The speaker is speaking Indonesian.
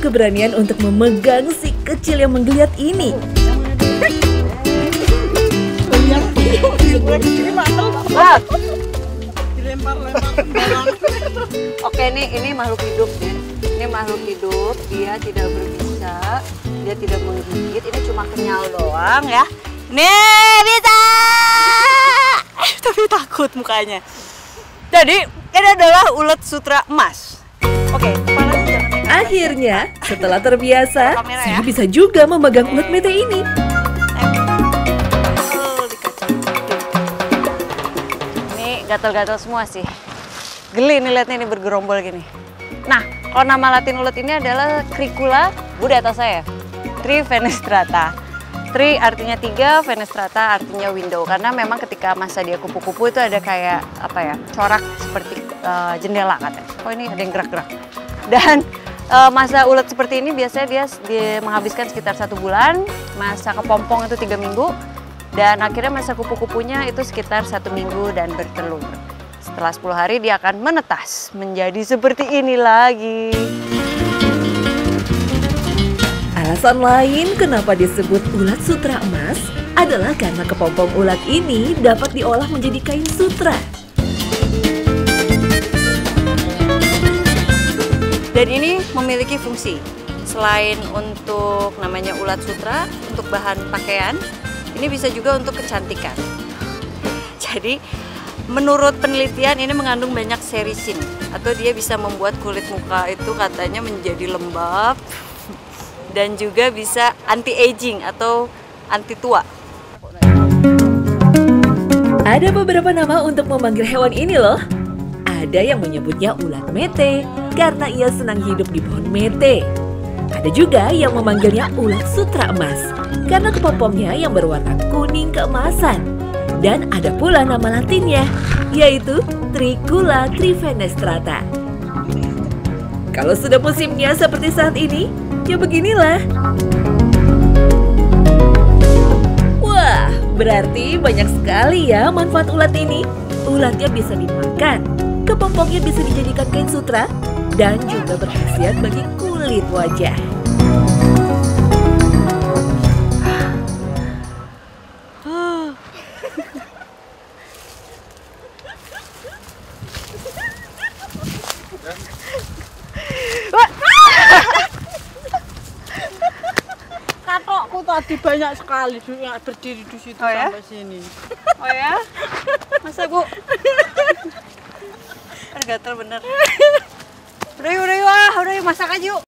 keberanian untuk memegang si kecil yang menggeliat ini. Oke, ini makhluk hidup ya. Ini makhluk hidup, dia tidak berbisa, dia tidak menggigit, ini cuma kenyal doang ya. Nih, bisa! Tapi takut mukanya. Jadi, ini adalah ulet sutra emas. Oke, kepalanya jangan naik. Akhirnya, setelah terbiasa, saya bisa juga memegang ulet mete ini. Ini gatal-gatal semua sih. Geli nih liatnya ini bergerombol gini. Nah, kalau nama latin ulet ini adalah Cricula, Bu di atas saya, trivenestrata. Tri artinya 3, fenestrata artinya window. Karena memang ketika masa dia kupu-kupu itu ada kayak apa ya, corak seperti jendela katanya. Oh ini ada yang gerak-gerak. Dan masa ulet seperti ini biasanya dia menghabiskan sekitar 1 bulan. Masa kepompong itu 3 minggu. Dan akhirnya masa kupu-kupunya itu sekitar 1 minggu dan bertelur. Setelah 10 hari dia akan menetas menjadi seperti ini lagi. Alasan lain kenapa disebut ulat sutra emas adalah karena kepompong ulat ini dapat diolah menjadi kain sutra. Dan ini memiliki fungsi. Selain untuk namanya ulat sutra, untuk bahan pakaian, ini bisa juga untuk kecantikan. Jadi, menurut penelitian ini mengandung banyak serisin, atau dia bisa membuat kulit muka itu katanya menjadi lembab, dan juga bisa anti-aging atau anti tua. Ada beberapa nama untuk memanggil hewan ini loh. Ada yang menyebutnya ulat mete karena ia senang hidup di pohon mete. Ada juga yang memanggilnya ulat sutra emas karena kepompongnya yang berwarna kuning keemasan. Dan ada pula nama latinnya, yaitu Tricula trivenestrata. Kalau sudah musimnya seperti saat ini, ya beginilah. Wah, berarti banyak sekali ya manfaat ulat ini. Ulatnya bisa dimakan, kepompongnya bisa dijadikan kain sutra, dan juga berkhasiat bagi kulit wajah. Katokku tadi banyak sekali berdiri di situ sampai sini. Oh ya? Masa Bu? Gatel bener. Udah yuk, masak aja yuk.